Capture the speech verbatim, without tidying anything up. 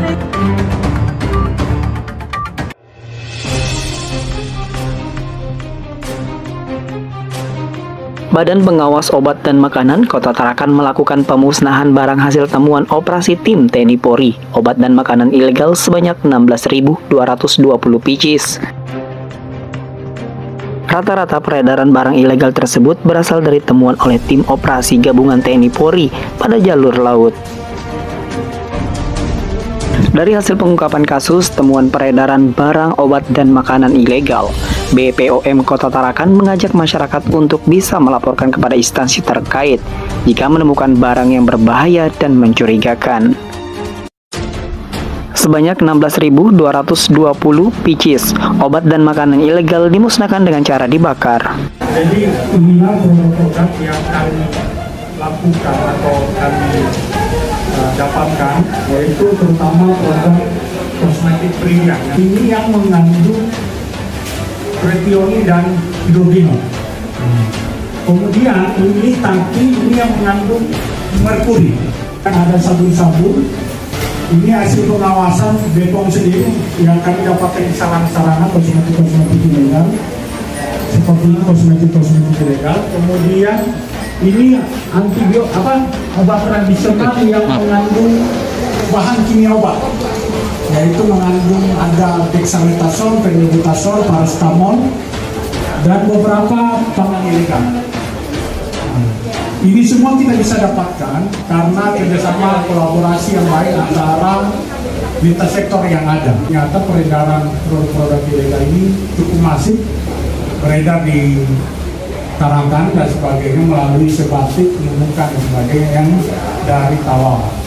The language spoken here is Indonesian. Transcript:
Badan Pengawas Obat dan Makanan Kota Tarakan melakukan pemusnahan barang hasil temuan operasi tim T N I Polri, obat dan makanan ilegal sebanyak enam belas ribu dua ratus dua puluh pieces. Rata-rata peredaran barang ilegal tersebut berasal dari temuan oleh tim operasi gabungan T N I Polri pada jalur laut. Dari hasil pengungkapan kasus temuan peredaran barang obat dan makanan ilegal, B P O M Kota Tarakan mengajak masyarakat untuk bisa melaporkan kepada instansi terkait jika menemukan barang yang berbahaya dan mencurigakan. Sebanyak enam belas ribu dua ratus dua puluh pieces obat dan makanan ilegal dimusnahkan dengan cara dibakar. Jadi inilah produk yang kami lakukan atau kami uh, dapatkan, yaitu terutama produk kosmetik pria. Ini yang mengandung pretioni dan hidrogeno. Hmm. Kemudian ini tangki ini yang mengandung merkuri. Kan ada sabun-sabun. Ini hasil pengawasan B P O M sendiri yang kami dapatkan di sarana-sarana kosmetik-kosmetik ilegal, seperti kosmetik-kosmetik ilegal. Kemudian ini antibiotik apa obat tradisional yang mengandung bahan kimia obat, yaitu mengandung ada dexamethasone, penibutasol, paracetamol, dan beberapa pangan ilegal. Ini semua kita bisa dapatkan karena kerjasama kolaborasi yang baik antara lintas sektor yang ada. Ternyata peredaran produk-produk ilegal ini cukup masif, beredar di Tarakan dan sebagainya melalui sebatik, menemukan dan sebagainya yang dari Tawau.